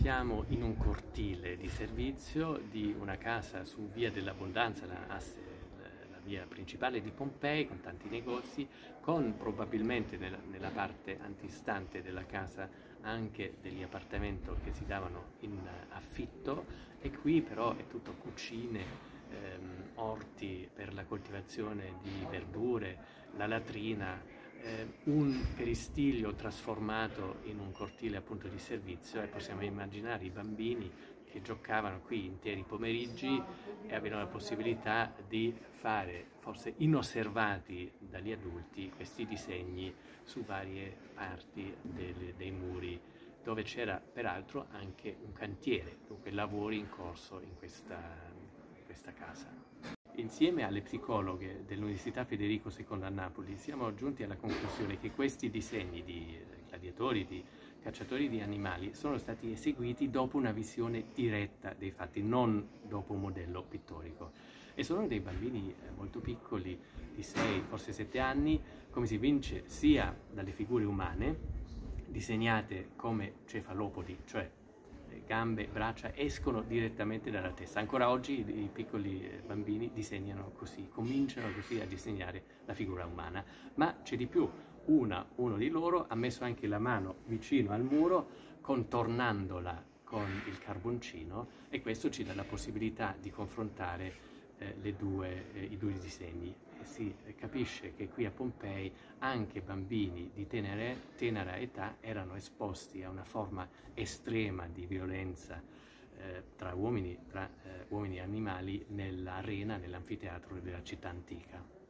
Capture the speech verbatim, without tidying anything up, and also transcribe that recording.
Siamo in un cortile di servizio di una casa su Via dell'Abbondanza, la, asse, la via principale di Pompei, con tanti negozi, con probabilmente nella, nella parte antistante della casa anche degli appartamenti che si davano in affitto, e qui però è tutto cucine, ehm, orti per la coltivazione di verdure, la latrina, Eh, un peristiglio trasformato in un cortile appunto di servizio, e possiamo immaginare i bambini che giocavano qui interi pomeriggi e avevano la possibilità di fare, forse inosservati dagli adulti, questi disegni su varie parti dei, dei muri, dove c'era peraltro anche un cantiere, dunque lavori in corso in questa, in questa casa. Insieme alle psicologhe dell'Università Federico secondo a Napoli siamo giunti alla conclusione che questi disegni di gladiatori, di cacciatori di animali, sono stati eseguiti dopo una visione diretta dei fatti, non dopo un modello pittorico. E sono dei bambini molto piccoli, di sei, forse sette anni, come si evince sia dalle figure umane, disegnate come cefalopodi, cioè gambe, braccia escono direttamente dalla testa. Ancora oggi i piccoli bambini disegnano così, cominciano così a disegnare la figura umana. Ma c'è di più, Una, uno di loro ha messo anche la mano vicino al muro, contornandola con il carboncino, e questo ci dà la possibilità di confrontare eh, le due, eh, i due disegni. E si capisce che qui a Pompei anche bambini di tenere, tenera età erano esposti a una forma estrema di violenza eh, tra uomini, tra eh, uomini e animali nell'arena, nell'anfiteatro della città antica.